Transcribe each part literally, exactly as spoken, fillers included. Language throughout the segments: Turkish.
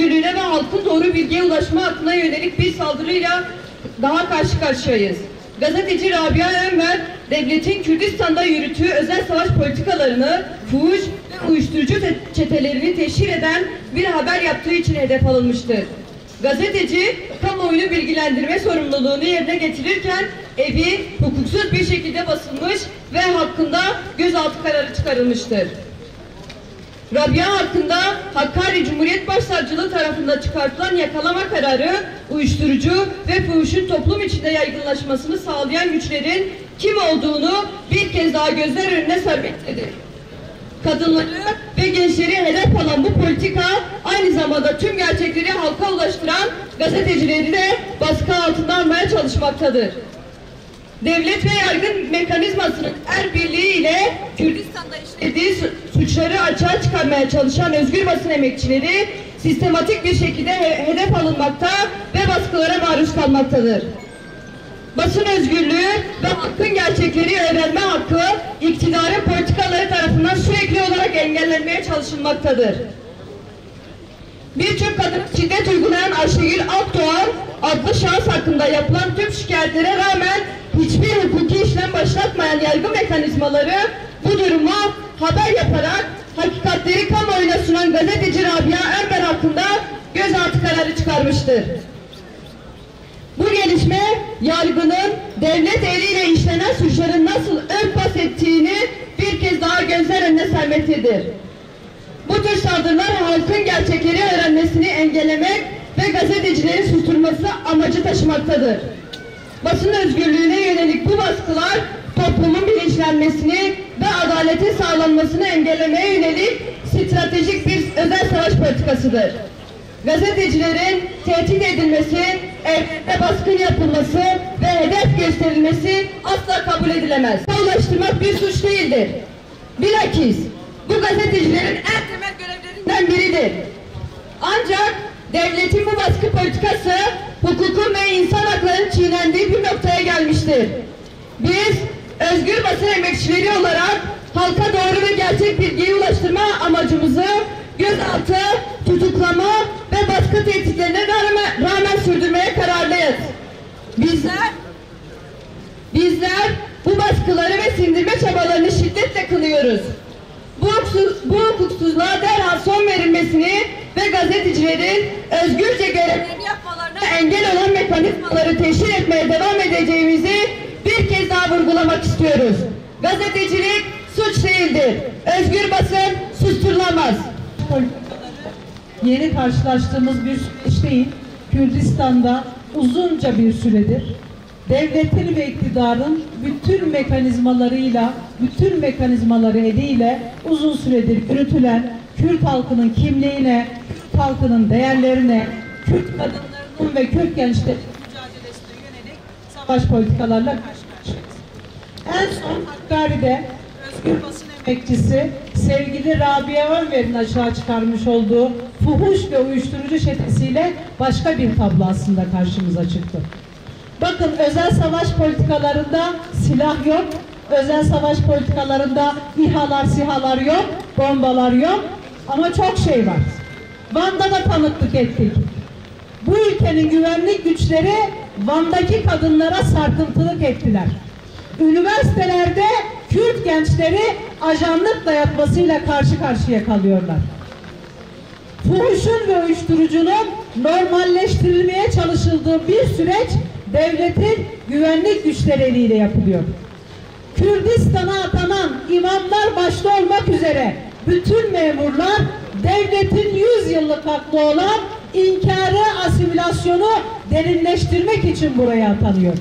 özgürlüğüne ve halkın doğru bilgiye ulaşma hakkına yönelik bir saldırıyla daha karşı karşıyayız. Gazeteci Rabia Enver, devletin Kürdistan'da yürüttüğü özel savaş politikalarını, fuhuş ve uyuşturucu çetelerini teşhir eden bir haber yaptığı için hedef alınmıştır. Gazeteci, kamuoyunu bilgilendirme sorumluluğunu yerine getirirken evi hukuksuz bir şekilde basılmış ve hakkında gözaltı kararı çıkarılmıştır. Rabia hakkında Hakkari Cumhuriyet Başsavcılığı tarafından çıkartılan yakalama kararı, uyuşturucu ve fuhuşun toplum içinde yaygınlaşmasını sağlayan güçlerin kim olduğunu bir kez daha gözler önüne sermektedir. Kadınları ve gençleri hedef alan bu politika aynı zamanda tüm gerçekleri halka ulaştıran gazetecileri de baskı altında almaya çalışmaktadır. Devlet ve yargı mekanizmasının er birliği ile Kürdistan'da işlediği suçları açığa çıkarmaya çalışan özgür basın emekçileri sistematik bir şekilde hedef alınmakta ve baskılara maruz kalmaktadır. Basın özgürlüğü ve hakkın gerçekleri öğrenme hakkı iktidarın politikaları tarafından sürekli olarak engellenmeye çalışılmaktadır. Birçok kadın şiddet uygulayan Ayşegül Akdoğan adlı şahıs hakkında yapılan tüm şikayetlere rağmen hiçbir hukuki işlem başlatmayan yargı mekanizmaları bu durumu haber yaparak hakikatleri kamuoyuna sunan gazeteci Rabia Enver hakkında gözaltı kararı çıkarmıştır. Bu gelişme yargının devlet eliyle işlenen suçların nasıl örtbas ettiğini bir kez daha gözler önüne sermektedir. Bu tür saldırılar halkın gerçekleri öğrenmesini engellemek ve gazetecilerin susturması amacı taşımaktadır. Basın özgürlüğüne yönelik bu baskılar toplumun bilinçlenmesini ve adaletin sağlanmasını engellemeye yönelik stratejik bir özel savaş politikasıdır. Gazetecilerin tehdit edilmesi, evlerde baskın yapılması ve hedef gösterilmesi asla kabul edilemez. Ulaştırmak bir suç değildir. Bilakis bu gazetecilerin en temel görevlerinden biridir. Ancak devletin bu baskı politikası hukukun ve insan haklarının çiğnendiği bir noktaya gelmiştir. Biz özgür basın emekçileri olarak halka doğru ve gerçek bilgiyi ulaştırma amacımızı gözaltı, tutuklama ve baskı tehditlerine rağmen, rağmen sürdürmeye kararlıyız. Bizler, bizler bu baskıları ve sindirme çabalarını şiddetle kınıyoruz. Bu, hukuksuz, bu hukuksuzluğa derhal son verilmesini ve gazetecilerin özgürce görevlerini yapmalarına engel olan mekanizmaları teşhir etmeye devam edeceğimizi bir kez daha vurgulamak istiyoruz. Gazetecilik suç değildir. Özgür basın susturulamaz. Yeni karşılaştığımız bir süreç değil, Kürdistan'da uzunca bir süredir devletin ve iktidarın bütün mekanizmalarıyla, bütün mekanizmaları eliyle uzun süredir yürütülen Kürt halkının kimliğine, Kürt halkının değerlerine, Kürt kadınlarının ve Kürt gençlerin mücadelesine yönelik savaş politikalarla karşı karşıyayız. En son Hakkari'de özgür basın emekçisi sevgili Rabia Enver'in açığa çıkarmış olduğu fuhuş ve uyuşturucu çetesiyle başka bir tablo aslında karşımıza çıktı. Bakın, özel savaş politikalarında silah yok, özel savaş politikalarında İHA'lar, SİHA'lar yok, bombalar yok ama çok şey var. Van'da da tanıklık ettik. Bu ülkenin güvenlik güçleri Van'daki kadınlara sarkıntılık ettiler. Üniversitelerde Kürt gençleri ajanlık dayatmasıyla karşı karşıya kalıyorlar. Fuhuşun ve uyuşturucunun normalleştirilmeye çalışıldığı bir süreç devletin güvenlik güçleri eliyle yapılıyor. Kürdistan'a atanan imamlar başta olmak üzere bütün memurlar devletin yüz yıllık hakkı olan inkarı, asimilasyonu derinleştirmek için buraya atanıyor.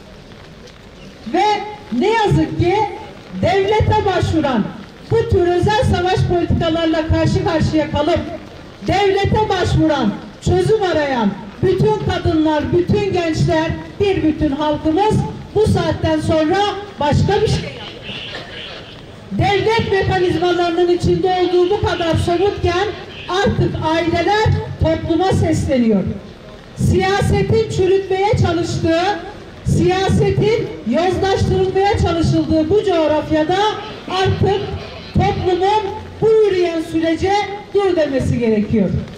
Ve ne yazık ki devlete başvuran, bu tür özel savaş politikalarla karşı karşıya kalıp devlete başvuran, çözüm arayan bütün kadınlar, bütün gençler, bir bütün halkımız bu saatten sonra başka bir şey yapıyor. Devlet mekanizmalarının içinde olduğu bu kadar somutken artık aileler topluma sesleniyor. Siyasetin çürütmeye çalıştığı, siyasetin yozlaştırılmaya çalışıldığı bu coğrafyada artık toplumun bu yürüyen sürece dur demesi gerekiyor. Peki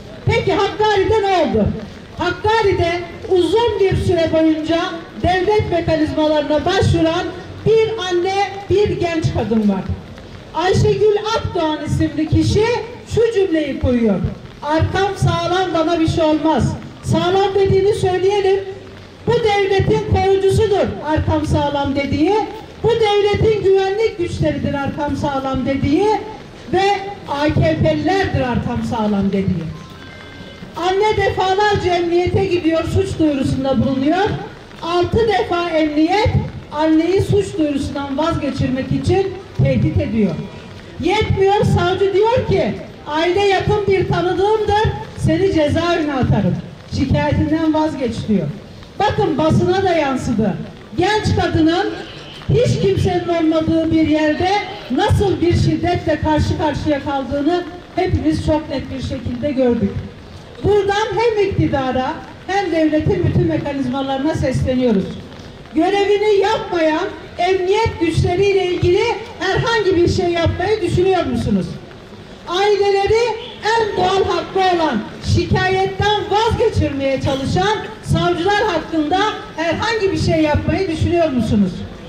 Peki Hakkari'de ne oldu? Hakkari'de uzun bir süre boyunca devlet mekanizmalarına başvuran bir anne, bir genç kadın var. Ayşegül Akdoğan isimli kişi şu cümleyi koyuyor: arkam sağlam, bana bir şey olmaz. Sağlam dediğini söyleyelim. Bu devletin koruyucusudur arkam sağlam dediği. Bu devletin güvenlik güçleridir arkam sağlam dediği ve A K P'lilerdir arkam sağlam dediği. Anne defalarca emniyete gidiyor, suç duyurusunda bulunuyor. Altı defa emniyet anneyi suç duyurusundan vazgeçirmek için tehdit ediyor. Yetmiyor, savcı diyor ki aile yakın bir tanıdığımdır, seni cezaevine atarım. Şikayetinden vazgeç diyor. Bakın basına da yansıdı. Genç kadının hiç kimsenin olmadığı bir yerde nasıl bir şiddetle karşı karşıya kaldığını hepimiz çok net bir şekilde gördük. Buradan hem iktidara hem devletin bütün mekanizmalarına sesleniyoruz. Görevini yapmayan emniyet güçleriyle ilgili herhangi bir şey yapmayı düşünüyor musunuz? Aileleri en doğal hakkı olan şikayetten vazgeçirmeye çalışan savcılar hakkında herhangi bir şey yapmayı düşünüyor musunuz?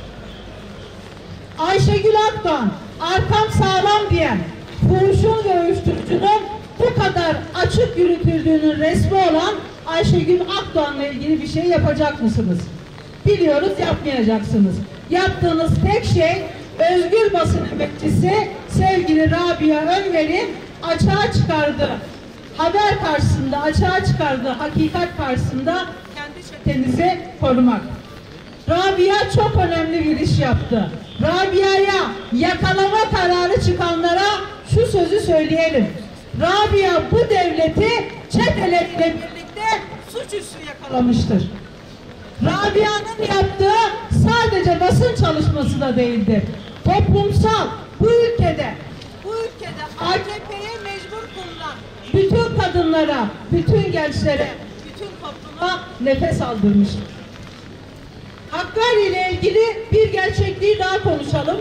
Ayşegül Akdoğan, arkam sağlam diyen, fuhuşun ve uyuşturucunun bu kadar açık yürütüldüğünün resmi olan Ayşegül Akdoğan'la ilgili bir şey yapacak mısınız? Biliyoruz, yapmayacaksınız. Yaptığınız tek şey özgür basın emekçisi sevgili Rabia Önver'in açığa çıkardığı haber karşısında, açığa çıkardığı hakikat karşısında kendi çetenizi korumak. Rabia çok önemli bir iş yaptı. Rabia'ya yakalama kararı çıkanlara şu sözü söyleyelim: Rabia bu devleti çeteleriyle birlikte suçüstü yakalamıştır. Rabia'nın yaptığı sadece basın çalışması da değildir. Toplumsal, bu ülkede, bu ülkede A K P'ye mecbur kılınan bütün kadınlara, bütün gençlere, bütün topluma nefes aldırmıştır. Hakkari ile ilgili bir gerçekliği daha konuşalım.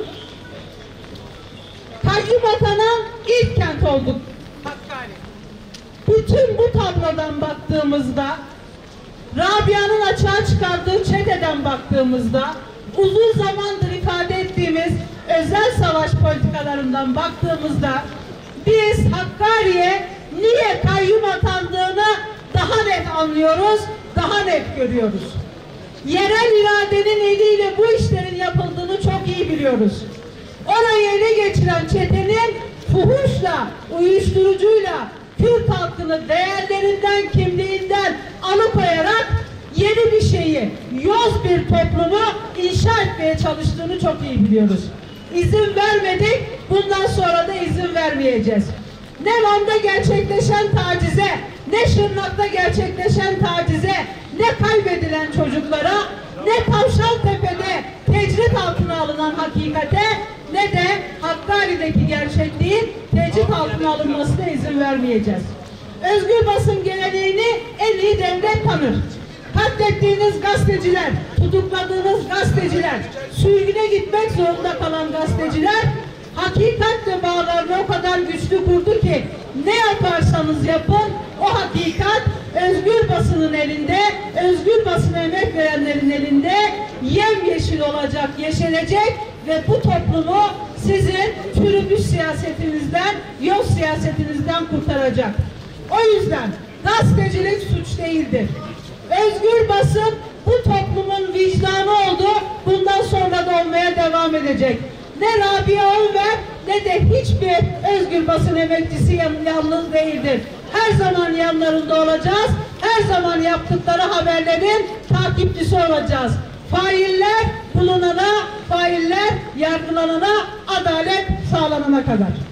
Kayyum atanan ilk kent olduk Hakkari. Bütün bu tablodan baktığımızda, Rabia'nın açığa çıkardığı çeteden baktığımızda, uzun zamandır ifade ettiğimiz özel savaş politikalarından baktığımızda biz Hakkari'ye niye kayyum atandığını daha net anlıyoruz, daha net görüyoruz. Yerel iradenin eliyle bu işlerin yapıldığını çok iyi biliyoruz. Orayı ele geçiren çetenin fuhuşla, uyuşturucuyla Kürt halkını değerlerinden, kimliğinden alıkoyarak yeni bir şeyi, yoz bir toplumu inşa etmeye çalıştığını çok iyi biliyoruz. İzin vermedik, bundan sonra da izin vermeyeceğiz. Ne Van'da gerçekleşen tacize, ne Şırnak'ta gerçekleşen tacize, ne kaybedilen çocuklara, ne Tavşantepe'de tecrit altına alınan hakikate, ne de Hakkari'deki gerçekliğin tecrit altına alınmasına izin vermeyeceğiz. Özgür basın geleneğini en iyi devlet tanır. Katlettiğiniz gazeteciler, tutukladığınız gazeteciler, sürgüne gitmek zorunda kalan gazeteciler hakikatle bağlarını o kadar güçlü kurdu ki ne yaparsanız yapın o hakikat özgür basının elinde, özgür basına emek verenlerin elinde yemyeşil olacak, yeşerecek ve bu toplumu sizin çürümüş siyasetinizden, yok siyasetinizden kurtaracak. O yüzden gazetecilik suç değildir. Özgür basın bu toplumun vicdanı oldu, bundan sonra da olmaya devam edecek. Ne Rabia Önver ne de hiçbir özgür basın emekçisi yalnız değildir. Her zaman yanlarında olacağız, her zaman yaptıkları haberlerin takipçisi olacağız. Failler bulunana, failler yargılanana, adalet sağlanana kadar.